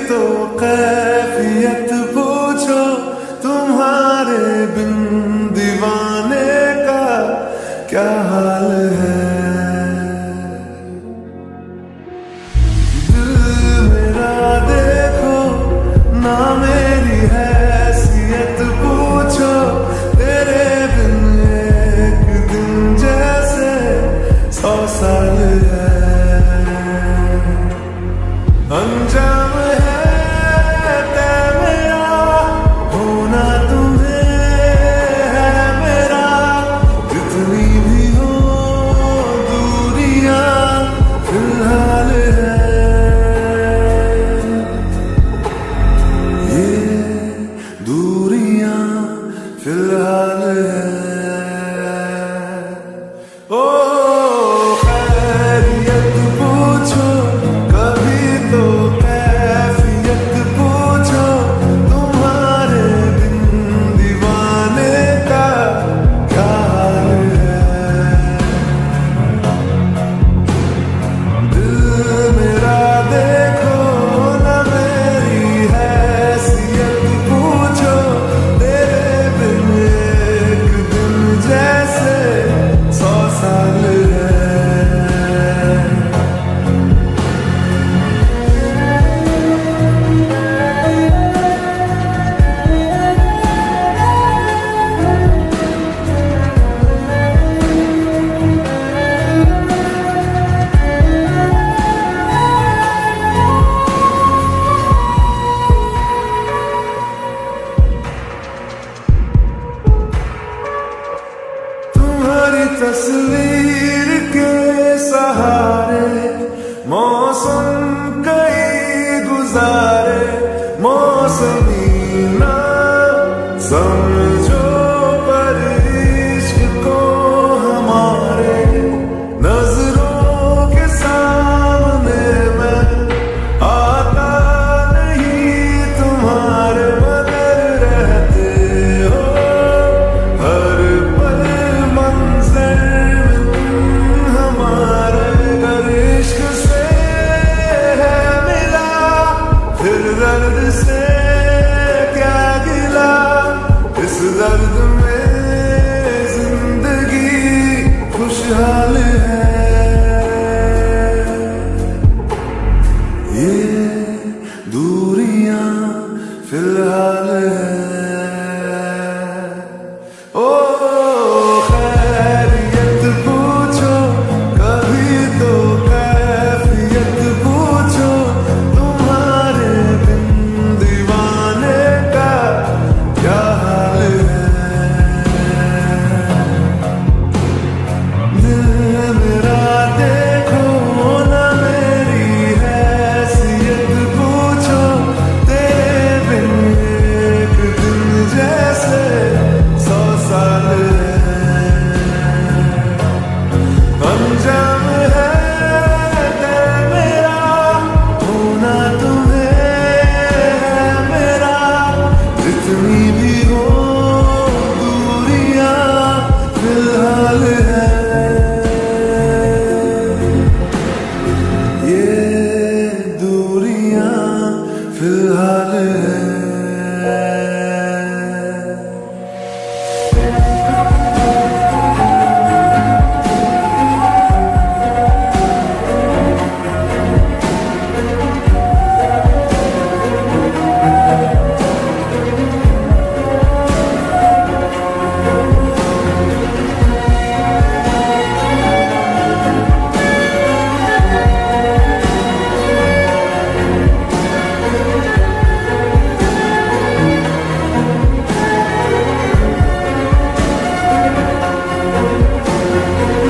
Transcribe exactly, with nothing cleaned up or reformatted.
तो कैफियत पूछो तुम्हारे बिन दीवाने का क्या हाल है। दिल मेरा देखो ना मेरी हैसियत पूछो, तेरे बिन एक दिन जैसे सौ साल है। अंजाम है तय मेरा, होना तुम्हें है मेरा, जितनी भी हो दूरियां फिलहाल है। ये दूरियां फिलहाल है। ओ खैरियत पूछो कभी तो कैफियत पूछो, तुम्हारे बिन दीवाने का क्या हाल है। दिल मेरा देखो ना मेरी हैसियत पूछो, तेरे बिन एक दिन जैसे सौ साल है। तुम्हारी तस्वीर के सहारे मौसम